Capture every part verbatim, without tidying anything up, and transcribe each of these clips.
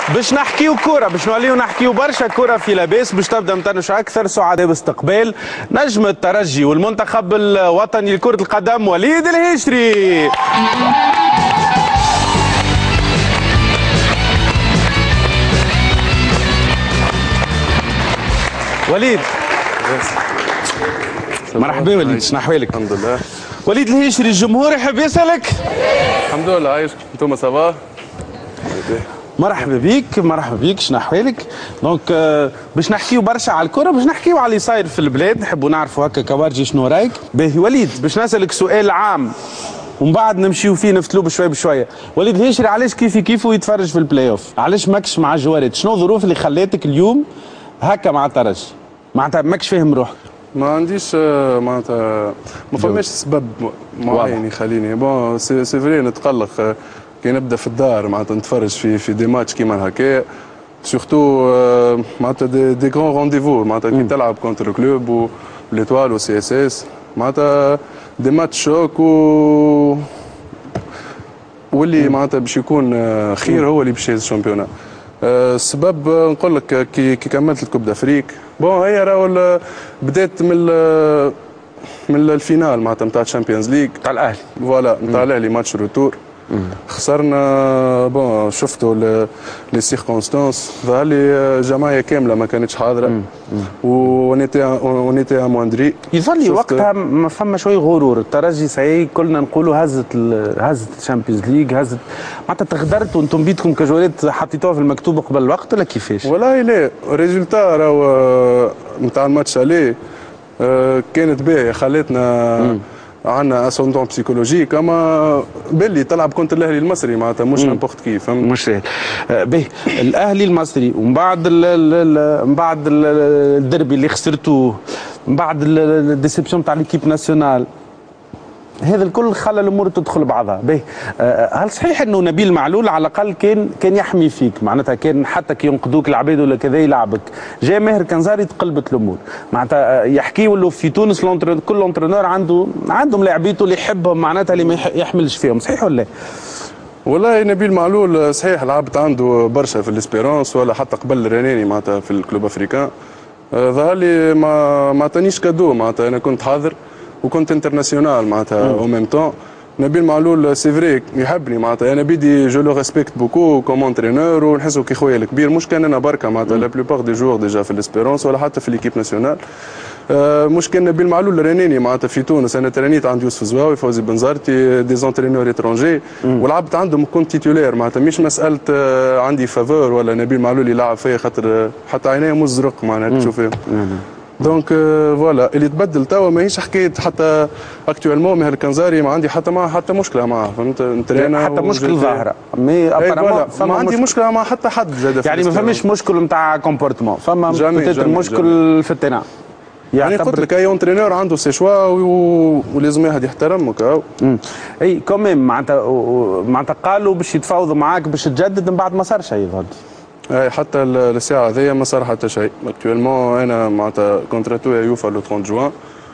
باش نحكيو كورة، باش نوليو نحكيو برشا كورة في لاباس، باش تبدا مطنش أكثر سعداء باستقبال نجم الترجي والمنتخب الوطني لكرة القدم وليد الهشري. وليد مرحبا وليد، شنو احوالك؟ الحمد لله. وليد الهشري الجمهور يحب يسألك. الحمد لله عايشك، انتم صباح؟ مرحبا بيك، مرحبا بيك، شنو احوالك؟ دونك آه باش نحكيو برشا على الكره، باش نحكيو على اللي صاير في البلاد، نحبوا نعرفوا هكا كوارجي شنو رايك؟ باهي وليد، باش نسالك سؤال عام ومن بعد نمشيو فيه نفتلو بشوي بشويه. وليد الهشري علاش كيفي كيفو يتفرج في البلاي اوف؟ علاش ماكش مع الجوارات؟ شنو الظروف اللي خلاتك اليوم هكا مع الترجي؟ معناتها ماكش فاهم روحك. ما عنديش معناتها ما فماش سبب معين يخليني. بون سي سي فري نتقلق كي نبدا في الدار معناتها نتفرج في في دي ماتش كيما هكا، سورتو معناتها دي, دي غران رونديفو معناتها كي تلعب كونتر كلوب وليتوال وسي اس اس معناتها دي ماتش شوك و واللي معناتها باش يكون خير هو اللي باش يهز الشامبيونات. السبب نقول لك كي كي كملت الكوب دافريك بون هي راهو بدات من من الفينال معناتها نتاع الشامبيونز ليغ نتاع الاهلي، فوالا نتاع الاهلي ماتش روتور خسرنا. بون شفتوا لي سيركونستانس ظهر لي جماعيه كامله ما كانتش حاضره ونيتي ونيتي امواندري. يظل لي وقتها ما فما شوي غرور، الترجي ساي كلنا نقولوا هزت هزت الشامبيونز ليغ، هزت معناتها تغدرتوا انتم بيدكم كجولات حطيتوها في المكتوب قبل الوقت ولا كيفاش؟ والله لا الريزولتا راهو نتاع الماتش عليه كانت باهيه خلتنا عندنا اسوندون بسيكولوجيك، اما باللي تلعب كونتر الاهلي المصري معناتها مش نامبورت كيف فهمت؟ مش سهل. باهي الاهلي المصري ومن بعد من بعد الدربي اللي خسرتوه، من بعد الديسيبسيون تاع ليكيب ناسيونال، هذا الكل خلى الامور تدخل بعضها. باهي هل صحيح انه نبيل معلول على الاقل كان كان يحمي فيك، معناتها كان حتى كي ينقذوك العباد ولا كذا يلعبك، جاء ماهر كنزاري تقلبت الامور، معناتها يحكيوا له في تونس كل انترينور عنده عندهم لاعبيته اللي يحبهم معناتها اللي ما يحملش فيهم، صحيح ولا لا؟ والله نبيل معلول صحيح لعبت عنده برشا في الاسبيرونس ولا حتى قبل الرناني معناتها في الكلوب افريكان، ظهر لي ما ما عطانيش كادو معناتها انا كنت حاضر وكنت انترناسيونال معناتها او ميم طون. نبيل معلول سي فري يحبني معناتها انا بيدي جو لو ريسبكت بوكو كوم انترينور ونحسو كي خويا الكبير، مش كان انا بركه معناتها لا بلوبار دي جوور ديجا في الاسبيرونس ولا حتى في ليكيب ناسيونال. آه مش كان نبيل معلول رانيني معناتها في تونس، انا ترانيت عند يوسف زواوي فوزي بنزرتي دي زونترينور اترونجي ولعبت عندهم كنت تيتولير معناتها مش مساله آه عندي فافور ولا نبيل معلول يلعب فيا خاطر حتى عينيه مش زرق معناتها تشوف فيهم. دونك فوالا اللي تبدل توا ماهيش حكايه حتى اكتويلمون ماهر كنزاري ما عندي حتى معاه حتى مشكله معاه فهمت نترينا حتى مشكل ظاهره مي ابارامون ما عندي مشكله, مشكلة مع حتى حد زاد يعني ما فماش مشكل نتاع كومبورتمون، فما بوتيتر مشكل في التيران. يعني قلت لك اي اونترينور عنده سي شوا ولازم واحد يحترمك. اي كوميم معناتها معناتها قالوا باش يتفاوضوا معاك باش تجدد من بعد ما صار شيء ظهر. اي حتى الساعه هذيا ما صار حتى شيء. اكتويلمون انا معناتها كونتراتو يوفا لو ثلاثين جوان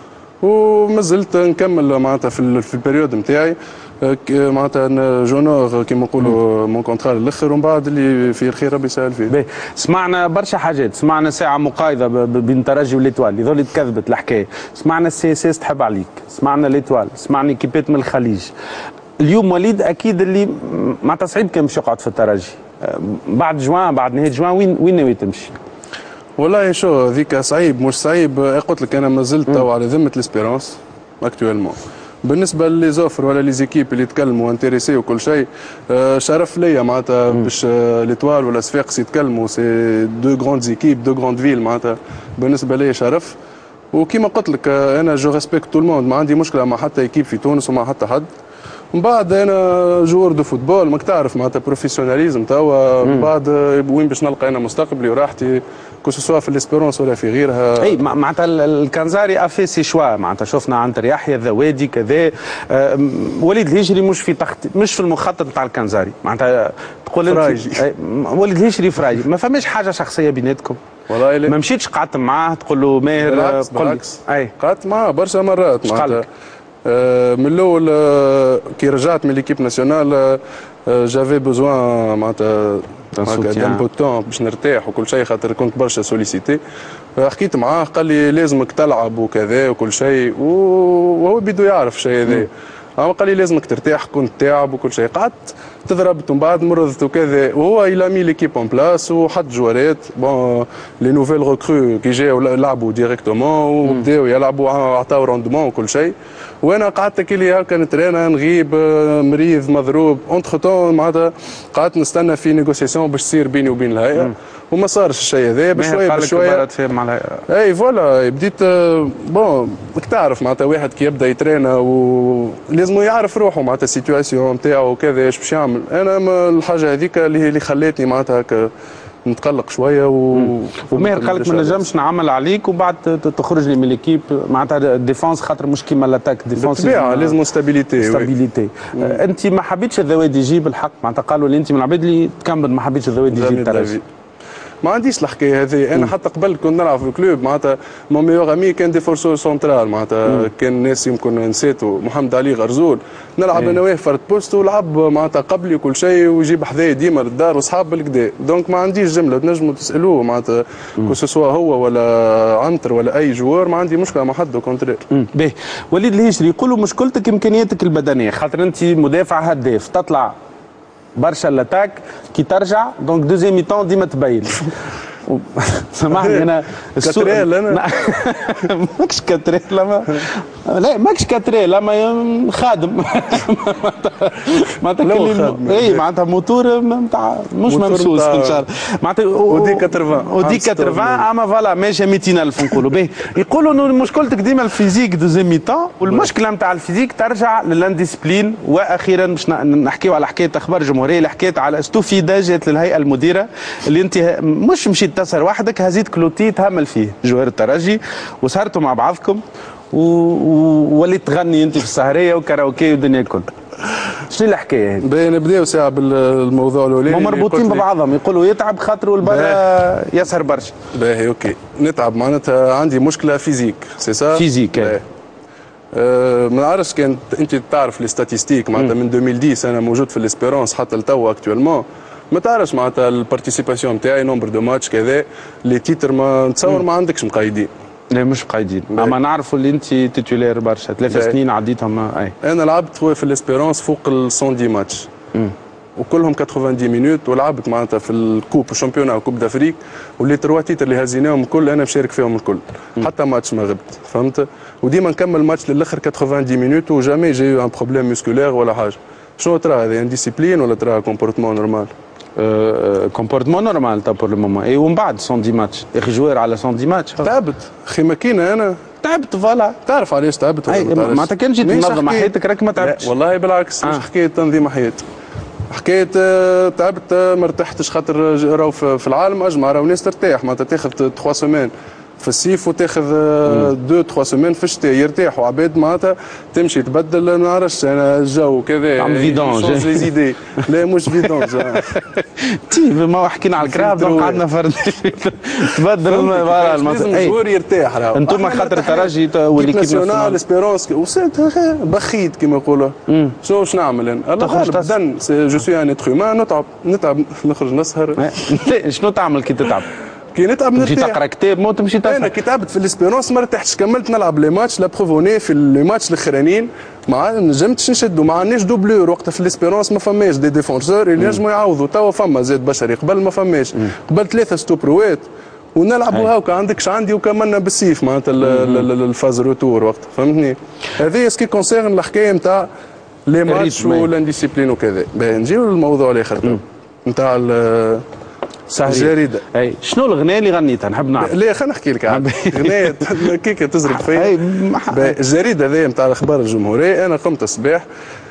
ومازلت نكمل معناتها في في البريود نتاعي معناتها جونور كيما نقولوا مون كونترا للاخر ومن بعد اللي فيه الخير ربي يسهل فيه. باهي سمعنا برشا حاجات، سمعنا ساعه مقايضه بين الترجي والإيتوال يظل تكذبت الحكايه، سمعنا السي اس اس تحب عليك، سمعنا الإيتوال، سمعنا كيبات من الخليج. اليوم وليد اكيد اللي معناتها صعيب كان باش يقعد في الترجي بعد جوان، بعد نهايه جوان وين وين ناوي تمشي؟ والله شو ذيك صعيب مش صعيب، قلت لك انا مازلت تو على ذمه الاسبيرونس اكتويلمون. بالنسبه لي زوفر ولا لي زيكيب اللي يتكلموا انتريسي وكل شيء شرف ليا معناتها باش ليتوال ولا صفاقس يتكلموا، سي دو غروند زيكيب دو غروند فيل معناتها بالنسبه لي شرف. وكيما قلت لك انا جو ريسبكت تو الموند، ما عندي مشكله مع حتى ايكيب في تونس ومع حتى حد. من بعد انا جوور دو فوتبول ماك تعرف معناتها بروفيسيوناليزم توا، من بعد وين باش نلقى انا مستقبلي وراحتي كو سوا في الاسبيرونس ولا في غيرها. اي معناتها الكنزاري افي سي شوا، معناتها شفنا عنتر يحيى الذوادي كذا. أه وليد الهشري مش في تخت مش في المخطط نتاع الكنزاري، معناتها تقول فرايجي وليد الهشري فرايجي، ما فماش حاجه شخصيه بيناتكم؟ والله لا ما مشيتش قعدت معاه تقول له ماهر بالعكس قل بالعكس اي قعدت معاه برشا مرات معناتها آه من الاول آه كي رجعت من ليكيب ناسيونال آه جافي بوزوان معناتها هكا دان بو تون باش نرتاح وكل شيء، خاطر كنت برشا سوليسيتي. حكيت معاه قال لي لازمك تلعب وكذا وكل شيء، وهو بده يعرف الشيء هذا. اما قال لي لازمك ترتاح، كنت تعب وكل شيء. قعدت تضربت ومن بعد مرضت وكذا، وهو الى مي ليكيب اون بلاس وحط جوارات بون لي نوفيل ريكرو كي جاو لعبوا ديريكتومون وبداو يلعبوا عطاو روندمون وكل شيء. وانا قعدت كي هكا نترينا نغيب مريض مضروب. اونتخ تون معناتها قعدت نستنى في نيغوسياسيون باش تصير بيني وبين الهيئه، وما صارش الشيء هذا. بشويه بشويه اي فوالا بديت بون تعرف معناتها واحد كي يبدا يترينا ولازم يعرف روحه معناتها السيتواسيون نتاعو وكذا ايش باش يعمل. انا الحاجه هذيك اللي اللي خلاتني معناتها هكا نتقلق شويه و... وماهر قال لك ما نجمش نعمل عليك وبعد تخرج لي من ليكيب معناتها ديفونس، خاطر مش كيما لاتاك ديفونس بالطبيعه لازم ستابيليتي. ستابيليتي انت ما حبيتش الذوادي يجي بالحق معناتها قالوا لي انت من العباد اللي تكمل ما حبيتش الذوادي يجي الترجي. ما عنديش الحكايه هذه. انا حتى قبل كنت نلعب في الكلوب معناتها مون ميور امي كان ديفورسور سونترال معناتها كان الناس يمكن نسيتو محمد علي غرزول. نلعب انا وياه فرد بوست ولعب معناتها قبلي وكل شيء ويجيب حذايا ديما للدار واصحاب بالكدا. دونك ما عنديش جمله تنجموا تسالوه معناتها كو سوا هو ولا عنتر ولا اي جوار، ما عندي مشكله مع حد كونترير. باهي وليد الهجري يقولوا مشكلتك امكانياتك البدنيه، خاطر انت مدافع هداف تطلع برشا لاتاك كي ترجع دونك دوزيام ميتون ديما تبين. سامحني انا كاتريل انا ماكش كاتريل ما لا ماكش كاتريل اما خادم معناتها اي معناتها موتور نتاع مش ممسوس ان شاء الله معناتها ودي ثمانين ودي ثمانين اما فوالا ماشي مئتين ألف نقولوا باهي. يقولوا انه مشكلتك ديما الفيزيك دوزيام ميتون، والمشكله نتاع الفيزيك ترجع للانديسبلين. واخيرا باش نحكيو على حكايه اخبار جمهوريه اللي حكيت على استفيده جات للهيئه المديره اللي انت مش مشيت تسهر وحدك، هزيت كلوتي تهمل فيه جوهر الترجي وسهرتوا مع بعضكم ووليت تغني انت في السهريه وكاراوكي والدنيا الكل. شنو الحكايه هذه؟ نبداو ساعه بالموضوع الاولاني. هم مربوطين ببعضهم، يقولوا يتعب خاطر والبرا يسهر برشا. باهي اوكي نتعب معناتها عندي مشكله فيزيك سي سا فيزيك. أه ما نعرفش كان انت تعرف لي ستاتيستيك معناتها من ألفين وعشرة انا موجود في الاسبيرونس حتى لتوا اكتوالمون. ما تعرفش معناتها البارتيسيباسيون نتاعي نومبر دو ماتش كذا لي تيتر ما نتصور ما عندكش مقيدين. لا مش مقيدين اما نعرفوا اللي انت تيتولير برشا ثلاث سنين عديتهم. اي انا لعبت في الاسبيرونس فوق ال مية وعشرين ماتش وكلهم ثمانين مينوت، ولعبت معناتها في الكوب والشامبيونا وكوب دافريك واللي تروا تيتر اللي هزيناهم الكل انا مشارك فيهم الكل. حتى ماتش ما غبت فهمت، وديما نكمل ماتش للاخر ثمانين مينوت وجامي جاي ان بروبليم مسكولير ولا حاجه. شنو ترى هذه ان ديسيبلين ولا ترى كومبورتمون نورمال؟ كومبورتمون نورمال تا بور لو مومون. اي ومن بعد مية ماتش يا اخي جوار على مية ماتش تعبت اخي ماكينه انا تعبت فوالا. تعرف علاش تعبت ولا ما تعرفش؟ معناتها كان جيت تنظم حياتك راك ما تعبتش. والله بالعكس مش حكايه تنظيم حياه، حكايه تعبت ما ارتحتش خاطر راهو في العالم اجمع راهو ناس ترتاح معناتها تاخذ ثلاث سيمين في الصيف وتاخذ دو تخوا سيمين في الشتاء يرتاحوا عباد معناتها تمشي تبدل ما نعرفش انا الجو كذا عم فيدونج لي زيدي. لا مش فيدونج تي ما حكينا على الكراب دونك قعدنا فرد تبدل لازم الجوار يرتاح راهو. انتم خاطر الترجي وليكيب ناسيونال اسبيرونس وسيت بخيت كيما يقولوا. شنو باش نعمل انا؟ الله غالب دن جو سوي ان اتر هيومان نتعب نتعب نخرج نسهر. شنو تعمل كي تتعب؟ كي نتعب نرتاح. تمشي تقرا كتاب مو تمشي تسهر. انا كي تعبت في الاسبيرونس ما ارتحتش كملت نلعب لي ماتش لا بروفوني في لي ماتش الاخرانيين ما نجمتش نشدوا ما عندناش دوبلور وقتها في الاسبيرونس ما فماش دي ديفونسور اللي ينجموا يعوضوا. توا فما زاد بشري قبل ما فماش قبل ثلاثه ستوبروات ونلعبوا هاكا عندكش عندي وكملنا بالسيف معناتها الفاز روتور وقتها فهمتني. هذه سكي كونسيرن الحكايه نتاع لي ماتش والانديسيبلين وكذا. نجيو للموضوع الاخر نتاع الجريده. اي شنو الغناء اللي غنيتها نحب نعرف؟ لا خلينا نحكي لك غنايه كيكه تزرق فيا. الجريده هذه نتاع الاخبار الجمهوريه انا قمت الصباح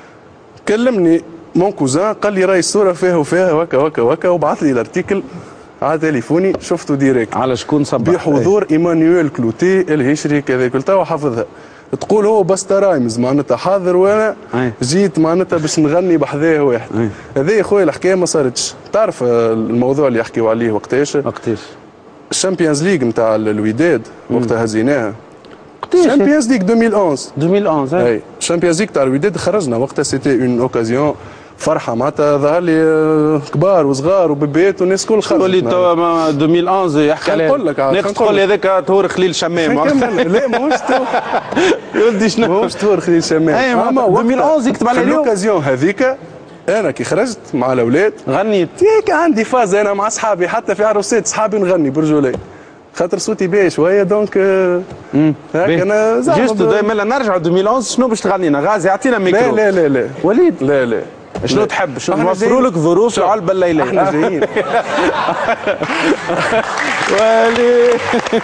كلمني مون كوزان قال لي راهي الصوره فيها وفيها وكا وكا وكا وبعث لي الارتيكل على تليفوني شفته ديريكت على شكون صبح بحضور ايمانويل كلوتي الهشري كذا قلت له حافظها تقول هو باستا رايمز معناتها حاضر وانا جيت معناتها باش نغني بحذاه واحد. هذه يا خويا الحكايه ما صارتش. تعرف الموضوع اللي يحكيوا عليه وقتاش؟ وقتاش؟ الشامبيونز ليغ نتاع الوداد وقتها هزيناها. الشامبيونز ليغ ألفين وأحد عشر ألفين وأحد عشر اي الشامبيونز ليغ تاع الوداد خرجنا وقتها سيتي اون اوكازيون فرحه معناتها ظهر لي كبار وصغار وبيبيات والناس الكل خرجت. تقول لي توا ألفين وأحد عشر يحكي عليه. نقول لك ناقص تقول لي هذاك طهور خليل شمام. لا ماهوش تو يا ولدي شنو؟ ماهوش طهور خليل شمام. اما ألفين وأحد عشر يكتب على في اليوم. الاوكازيون هذيك انا كي خرجت مع الاولاد غنيت. هيك عندي فاز انا مع اصحابي حتى في عروسات اصحابي نغني برجولي خاطر صوتي باهي شويه دونك هاك انا جوست دائما نرجعوا ألفين وأحد عشر شنو باش تغنينا؟ غازي اعطينا ميكرو. لا لا لا لا وليد لا لا شنو تحب؟ شنو نوفروا لك ظروف العلبه الليليه؟ احنا جايين وليد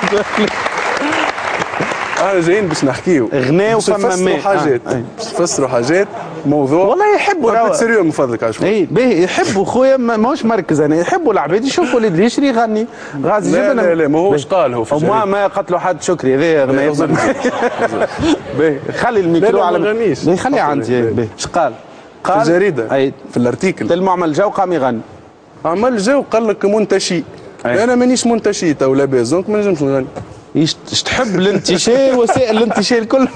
احنا جايين باش نحكيو غناء وفما ماء حاجات باش نفسروا حاجات موضوع والله يحبوا راهو سيريو من فضلك عشوي اي باهي يحبوا خويا ماهوش مركز انا يحبوا العباد يشوفوا وليد اليشري يغني غازي لا لا لا ماهوش قال هو في وما ما قتلوا حد شكري هذا غناء باهي خلي الميكرو على ما غنيش خليه عندي باهي اش قال؟ قال في الجريده اي في الارتيكل المعمل جا وقام يغني عمل جو قال لك منتشي انا مانيش منتشي تو لاباس دونك ما نجمش نغني ايش تحب الانتشار وسائل الانتشار كله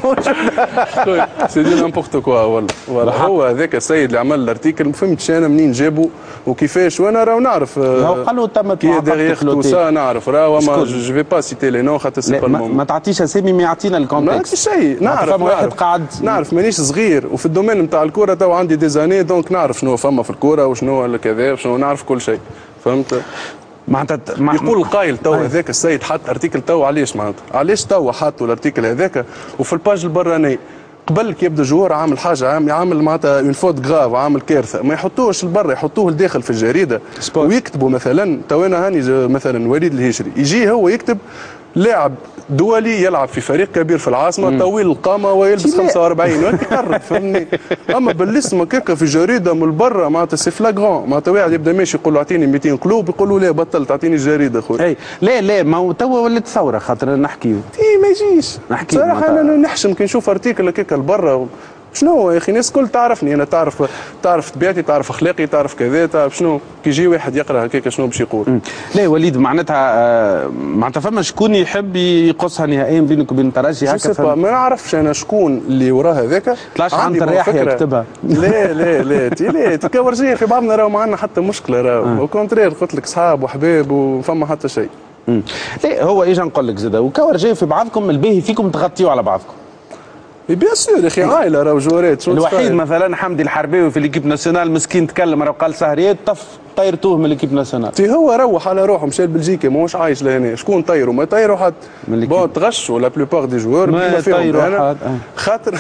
سي دي نامبورت كوا والله هو هذاك السيد اللي عمل الارتيكل ما فهمتش انا منين جابوا وكيفاش وانا راهو نعرف هو قالوا تمت كي ديغيغ تو سا نعرف راهو ما جو في با سيتي لي نو خاطر سي با المومون ما تعطيش اسامي ما يعطينا الكونتكست ما نعطيش شيء نعرف واحد قاعد نعرف مانيش صغير وفي الدومين نتاع الكوره تو عندي دي زاني دونك نعرف شنو فما في الكوره وشنو كذا وشنو نعرف كل شيء فهمت معناتها مع يقول القائل تو هذاك السيد حط ارتيكل تو علاش معناتها علاش تو حطوا الارتيكل هذاك وفي الباج البرانيه قبل كي يبدا جوهر عامل حاجه عامل معناتها اون فوت غراف عامل كارثه ما يحطوش لبرا يحطوه لداخل في الجريده ويكتبوا مثلا تو انا هاني مثلا وليد الهشري يجي هو يكتب لاعب دولي يلعب في فريق كبير في العاصمه طويل القامه ويلبس خمسة وأربعين وانت يقرب فهمني اما بالاسم هكاك في جريده من برا معناتها سي فلاغرون معناتها واحد يبدا ماشي يقول له اعطيني مئتين قلوب يقول له لا بطلت اعطيني الجريده خويا اي لا لا ما هو توا ولات ثوره خاطر نحكيو اي ما يجيش نحكي صراحه انا نحشم كي نشوف ارتيكل هكاك لبرا شنو يا اخي الناس الكل تعرفني انا تعرف تعرف طبيعتي تعرف اخلاقي تعرف كذا تعرف شنو كي يجي واحد يقرا هكاك شنو باش يقول لا وليد معناتها آه معناتها فما شكون يحب يقصها نهائيا بينك وبين الترجي هكا ما نعرفش انا شكون اللي وراه هذاك طلعش عن الرياح يكتبها لا لا لا تي لا تكورجيه في بعضنا راهو ما عندنا حتى مشكله راهو او كونترير قلت لك اصحاب وحباب وفما حتى شيء لا هو ايش نقول لك زاده وكورجيه في بعضكم الباهي فيكم تغطيوا على بعضكم بيان سور يا اخي عائله راهو جوارات الوحيد مثلا حمدي الحرباوي في ليكيب ناسيونال مسكين تكلم راه قال سهريات طف طيرتوه من ليكيب ناسيونال تي هو روح على روحه مشى لبلجيكا ماهوش عايش لهنا شكون طيروا ما طيروا حد بون تغشوا لا بلوبار دي جوار ما طيروا حد خاطر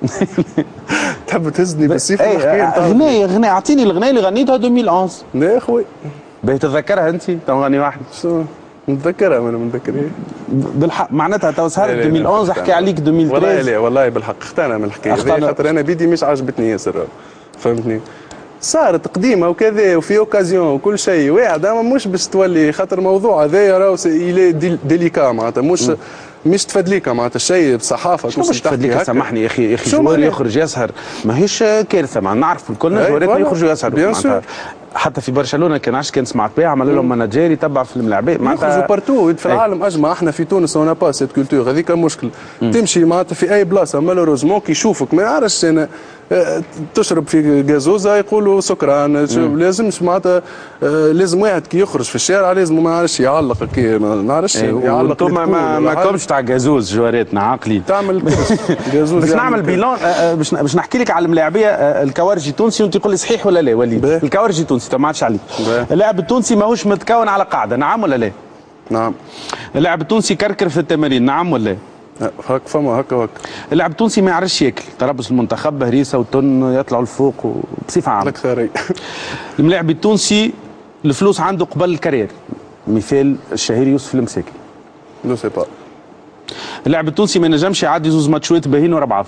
تحب تهزني بالسيف غنايه غنايه اعطيني الغنايه اللي غنيتها ألفين وأحد عشر لا يا خويا باهي تتذكرها انت تو غني واحد نتذكرها ما انا متذكرها بالحق معناتها تو سهرت ألفين وأحد عشر احكي عليك ألفين وثلاثة عشر والله لا والله بالحق اختنا من الحكايه هذه خاطر انا بيدي مش عجبتني ياسر فهمتني صارت قديمه وكذا وفي اوكازيون وكل شيء واحد اما مش باش تولي خاطر الموضوع هذايا راهو ديليكا معناتها مش مش تفدليكا معناتها الشيء بصحافه شنو مش تفدليكا سامحني يا اخي يا اخي جوار يخرج يسهر ماهيش كارثه مع نعرف الكل جواراتنا يخرجوا يسهروا معناتها حتى في برشلونه كان عاش كان سمعت بها عملوا لهم مناجير يتبع في الملاعبيه معناتها يخرجوا بارتو في العالم اجمع احنا في تونس اون با سيت كولتور هذيك المشكل تمشي معناتها في اي بلاصه مالوروزمون كي يشوفك ما يعرفش انا تشرب في جازوزه يقولوا سكران لازمش معناتها لازم واحد كي يخرج في الشارع لازم ما يعرفش يعلق كي ما نعرفش يعلق انتم ما ما كومش تاع جازوز جواراتنا عاقلين تعمل جازوز باش نعمل بيلون باش باش نحكي لك على الملاعبيه الكوارجي تونسي وانت تقول لي صحيح ولا لا وليد الكوارجي تونسي ما عادش عليك اللاعب التونسي ماهوش متكون على قاعده نعم ولا لا؟ نعم اللاعب التونسي كركر في التمارين نعم ولا لا؟ هك فما هكا وهكا اللاعب التونسي ما يعرفش ياكل تربص المنتخب هريسه وتن يطلعوا لفوق بصفه عامه لك ثري الملاعب التونسي الفلوس عنده قبل الكارير مثال الشهير يوسف المساكي لو سي با اللاعب التونسي ما ينجمش يعدي زوز ماتشات باهين ورا بعضهم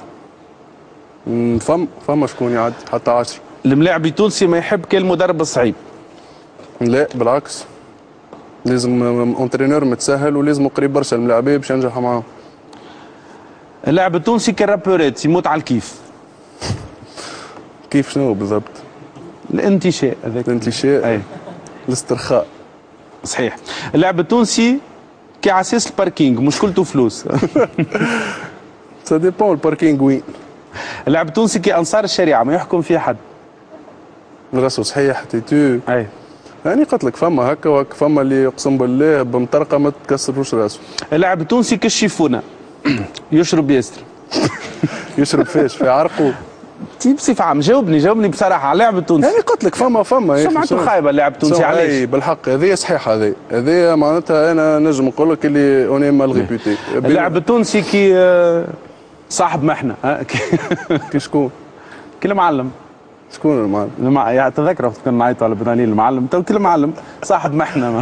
فما فما شكون يعدي حتى عشرة الملاعب التونسي ما يحب كان المدرب الصعيب لا بالعكس لازم اونترينور متسهل ولازم قريب برشا الملاعبيه باش ينجح معاهم اللاعب التونسي كرابورات يموت على الكيف كيف شنو بالضبط؟ الانتشاء هذاك الانتشاء اي الاسترخاء صحيح اللاعب التونسي كعساس الباركينج مشكلته فلوس سا ديبون الباركينج وين اللاعب التونسي كأنصار الشريعه ما يحكم فيه حد راسو صحيح تيتو. اي يعني قلت لك فما هكا وهكا، فما اللي يقسم بالله بمطرقه ما تكسروش راسه. اللاعب التونسي كالشيفونه يشرب ياسر. يشرب فيش في عرقه. تي بصفه عامه جاوبني جاوبني بصراحه على اللاعب التونسي. يعني قلت لك فما فما سمعته خايبه اللاعب التونسي علاش؟ اي بالحق هذه صحيح، هذه هذه معناتها انا نجم نقول لك اللي اوني مال ريبيوتي. اللاعب التونسي كي صاحب محنه كي شكون؟ كي المعلم. شكون المعلم؟ المع... يعني تذكر وقت كنا نعيطوا على بنانين المعلم، تو كل معلم صاحب محنه.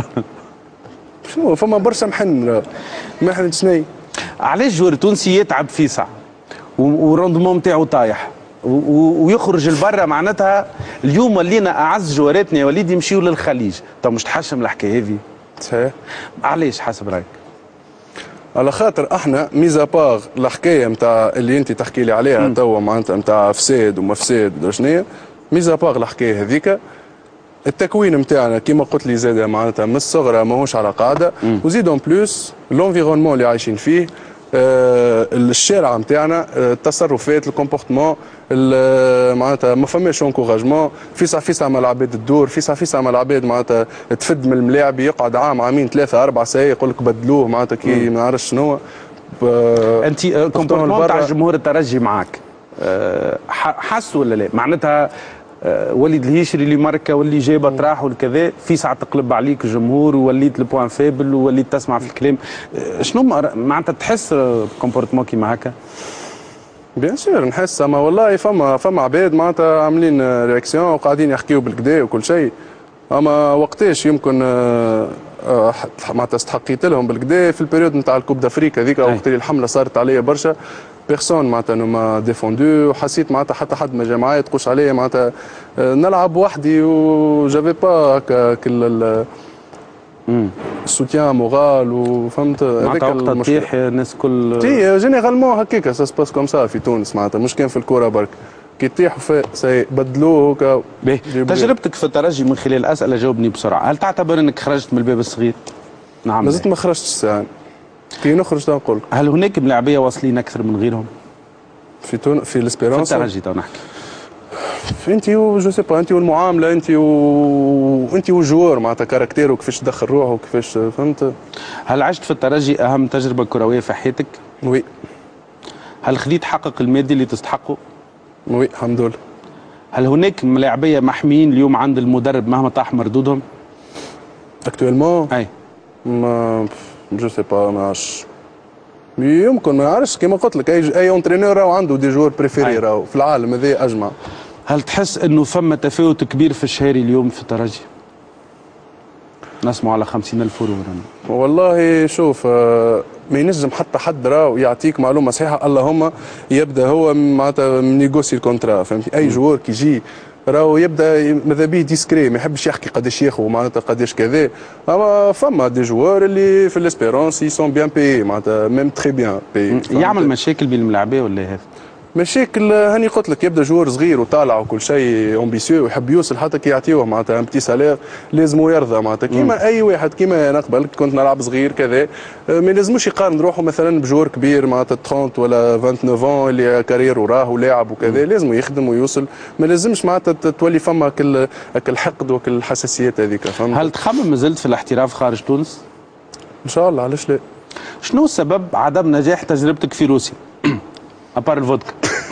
شنو فما برشا محن. محنه شنو؟ علاش جوار تونسي يتعب في ساعه وروندمون نتاعو طايح ويخرج لبرا؟ معناتها اليوم ولينا اعز جواراتنا يا وليدي يمشيوا للخليج، تو مش تحشم الحكايه هذه؟ صحيح. علاش حسب رايك؟ على خاطر احنا ميزا باغ الحكايه نتاع اللي انت تحكي لي عليها توا معناتها نتاع فساد ومفساد ودرا شنيا، ميزا باغ الحكايه هذيك التكوين نتاعنا كيما قلت لي زاد معناتها من الصغرى ماهوش على قاعده، وزيد اون بلوس لونفيرونمون اللي عايشين فيه، آه الشارع نتاعنا، آه التصرفات، الكومبورتمون، معناتها ما فماش انكوراجمون، فيسع فيسع مع العباد الدور، فيسع فيسع مع العباد معناتها تفد من الملاعب، يقعد عام عامين ثلاثه اربع ساعات يقول لك بدلوه معناتها كي ما نعرفش شنو. انت كومبورتمون تاع جمهور الترجي معاك أه حس ولا لا؟ معناتها أه وليد الهيشري اللي مركه واللي جاب اطراح والكذا في ساعه تقلب عليك الجمهور ووليت البوان فيبل ووليت تسمع في الكلام، أه شنو معناتها تحس كومبورتمون كيما هكا؟ بيان سور نحس، اما والله فما فما عباد معناتها عاملين رياكسيون وقاعدين يحكيوا بالكدا وكل شيء، اما وقتاش يمكن معناتها استحقيت لهم بالكدا في البريود نتاع الكوب دافريك هذيك، وقت اللي الحمله صارت عليا برشا بيرسون معناتها نو ما ديفوندو، وحسيت معناتها حتى حد ما جا معايا تقوش عليا معناتها نلعب وحدي وجافي با هكا كل السوتيان مورال وفهمت هذاك معناتها وقت تطيح الناس كل تي جينيرالمون هكاك سا سباس كوم سا في تونس معناتها مش كان في الكوره برك كي تطيحوا في سي بدلوه هكا. تجربتك في الترجي من خلال الاسئله جاوبني بسرعه، هل تعتبر انك خرجت من الباب الصغير؟ نعم. مازلت ما خرجتش ساعه كي نخرج تنقول. هل هناك ملاعبيه واصلين اكثر من غيرهم؟ في تون في الاسبيرونس في الترجي تو نحكي. انت و جو سي با انت والمعامله انت و انت والجوار معناتها كاركتير كيفاش تدخل روحه وكيفاش فهمت. هل عشت في الترجي اهم تجربه كرويه في حياتك؟ وي. هل خذيت حقك المادي اللي تستحقه؟ وي الحمد لله. هل هناك ملاعبيه محميين اليوم عند المدرب مهما طاح مردودهم؟ اكتويلمون؟ اي. ما جو سي با ما نعرفش. يمكن ما نعرفش كيما قلت لك اي اي اونترينور راهو عنده دي جوار بريفيري راهو في العالم هذا اجمع. هل تحس انه فما تفاوت كبير في الشهري اليوم في الترجي؟ نسمع على خمسين ألف يورو. والله شوف ما ينجم حتى حد راهو يعطيك معلومه صحيحه، اللهم يبدا هو معناتها نيغوسي الكونترا فهمتي. اي جوار كي يجي راهو يبدا ماذا بيه ديسكري ما يحبش يحكي قداش ياخذ معناتها قداش كذا، اما فما دي جوار اللي في الاسبيرونس يي سون بيان بيي معناتها ميم تري بيان بيي. يعمل مشاكل بين الملاعبيه ولا هذا؟ مشاكل هاني قلت لك يبدا جوار صغير وطالع وكل شيء امبيسيو ويحب يوصل حتى كي يعطيوه معناتها ان بتي سالير لازمو يرضى معناتها كيما اي واحد كيما انا قبل كنت نلعب صغير كذا ما لازموش يقارن روحه مثلا بجوار كبير معناتها ثلاثين ولا تسعة وعشرين اللي كارير وراه ولاعب وكذا، لازمو يخدم ويوصل، ما لازمش معناتها تولي فما كل الحقد وكل الحساسيات هذيك فهمت. هل تخمم مازلت في الاحتراف خارج تونس؟ ان شاء الله علاش لا. شنو سبب عدم نجاح تجربتك في روسيا؟ ابار الفودكا.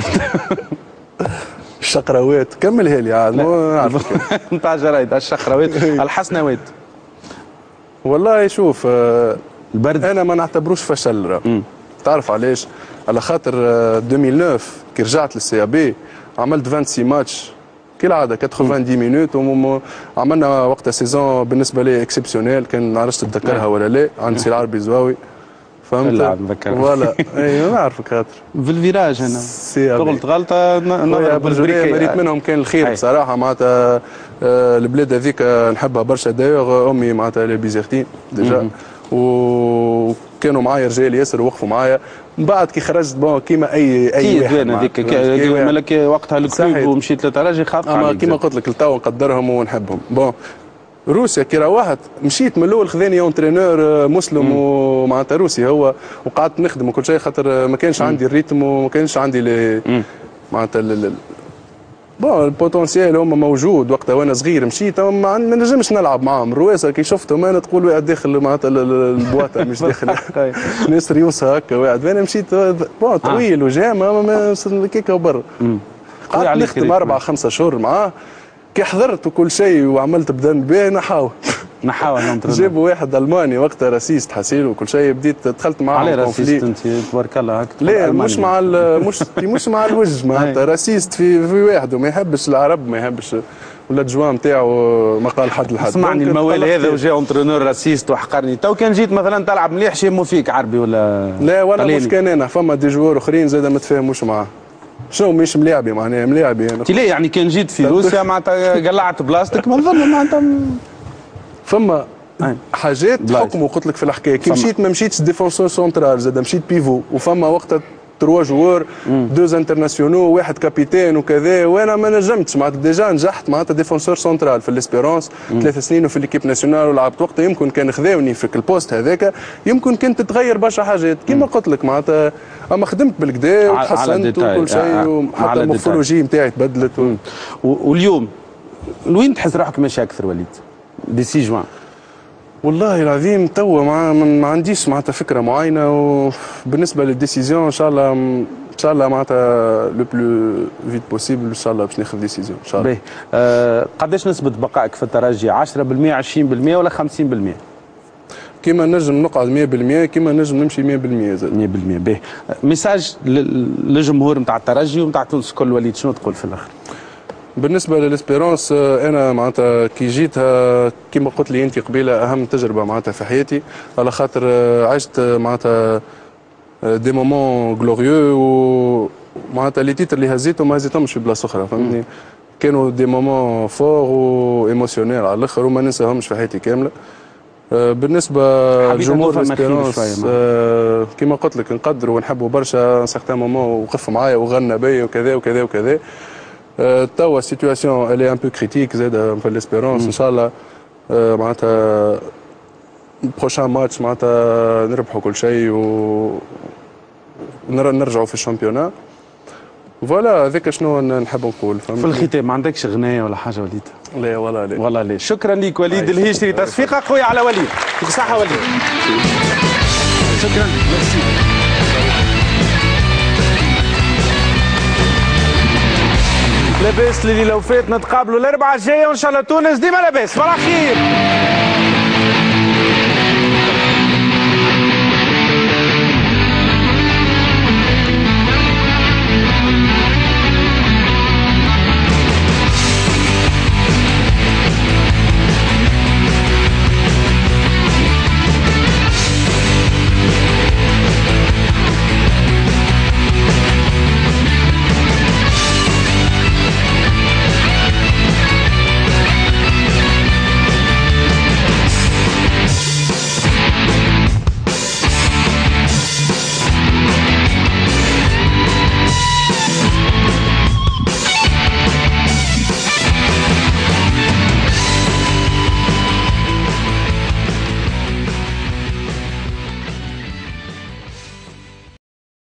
الشقراوات كملها لي عاد ما نعرفك نتاع جرايد الشقراوات الحسنوات. والله شوف البرد انا ما نعتبروش فشل راه تعرف علاش؟ على خاطر ألفين وتسعة كي رجعت للسي بي عملت ستة وعشرين ماتش كالعاده ثمانين مينوت وعملنا وقتها سيزون بالنسبه لي اكسبسيونيل، كان نعرفش تتذكرها ولا لا، عند سي العربي الزواوي فهمت؟ لا نتذكرها فوالا اي نعرفك خاطر في الفيراج انا قلت غلطه نضرب البريكي مريت منهم كان الخير بصراحه معناتها البلاد هذيك نحبها برشا دايوغ امي معناتها لي بيزيرتين ديجا وكانوا معايا رجال ياسر وقفوا معايا من بعد كي خرجت بون كيما اي اي واحد هذيك مالك وقتها الكلوب ومشيت للترجي خاطر اما كيما قلت لك التو نقدرهم ونحبهم. بون روسيا كي روحت مشيت من الاول خذاني اونترينور مسلم ومعناتها روسي هو وقعدت نخدم وكل شيء خاطر ما كانش عندي الريتم وما كانش عندي لي معناتها بون البوتنسيال هما موجود وقتها وانا صغير مشيت ما نجمش نلعب معاهم الرواسه كي شفتهم انا تقول واحد داخل معناتها البواطه مش داخل ناس ريوسها هكا واحد وانا مشيت بون طويل وجامه كيكا وبر قعدت نخدم اربع خمسه شهور معاه كي حضرت وكل شيء وعملت بدن بيه نحاول نحاول جابوا واحد الماني وقتها راسيست حسيل وكل شيء بديت دخلت معاه على راسيست انت تبارك الله هكا لا مش مع مش مش مع الوجه معناتها راسيست في في واحد وما يحبش العرب ما يحبش ولا الجوان نتاعو ما قال حد لحد اسمعني الموال هذا وجا اونترونور راسيست وحقرني تو كان جيت مثلا تلعب مليح شيمو فيك عربي ولا لا ولا مش كان انا فما دي جوار اخرين زاد ما تفاهموش معاه شنو مش ملاعبي معناها ملاعبي انا ليه يعني كان جيت في روسيا معناتها قلعت بلاستيك ما نظن معناتها فما حاجات حكم قلت لك في الحكايه كي مشيت ما مشيتش ديفونسور سونترال زاد مشيت بيفو وفما وقتها تروا جوار دوز انترناسيونو واحد كابيتان وكذا وانا ما نجمتش معناتها ديجا نجحت معناتها ديفونسور سونترال في الاسبيرونس ثلاث سنين وفي ليكيب ناسيونال ولعبت وقتها يمكن كان خذاوني في البوست هذاك يمكن كنت تتغير برشا حاجات كيما قلت لك معناتها اما خدمت بالكدا وتحسنت وكل شيء وحتى المورفولوجي نتاعي تبدلت و... واليوم وين تحس روحك ماشي اكثر وليد؟ دي سي جوان والله العظيم توا ما, ما عنديش معناتها فكره معينه وبالنسبه للديسيزيون ان شاء الله ان شاء الله معناتها لو بلو فيت بوسيبل ان شاء الله باش ناخذ ديسيزيون ان شاء الله. أه قداش نسبه بقائك في الترجي؟ عشرة بالمئة عشرين بالمئة ولا خمسين بالمئة؟ كيما نجم نقعد مئة بالمئة كيما نجم نمشي مئة بالمئة زاد. مئة بالمئة باهي. ميساج للجمهور نتاع الترجي ونتاع تونس الكل وليد شنو تقول في الاخر؟ بالنسبه للاسبيرونس انا معناتها كي جيتها كيما قلت لي انت قبيله اهم تجربه معناتها في حياتي على خاطر عشت معناتها دي مومون غلوريو ومعناتها لي تيتر اللي هزيتهم ما هزيتهمش في بلاصه اخرى فهمتني كانوا دي مومون فور و ايموسيونيل على الاخر وما ننساهمش في حياتي كامله. بالنسبه لجمهور الاسبيرونس كيما قلت لك نقدروا ونحبوا برشا سارتان مومون وقف معايا وغنى بيا وكذا وكذا وكذا. توا السيتواسيون الي ان بو كريتيك زاد في الاسبيرونس ان شاء الله معناتها بروشان ماتش معناتها نربحوا كل شيء و نرجعوا في الشامبيونا فوالا هذاك شنو نحب نقول. في الختام ما عندكش غنايه ولا حاجه وليد؟ لا والله لا والله لا. شكرا لك وليد الهيشري تصفيقه قويه على وليد. يعطيك الصحه وليد. شكرا ميرسي. لاباس لي لو فات نتقابلوا الاربعاء الجايه وان شاء الله تونس ديما لاباس. صباح الخير.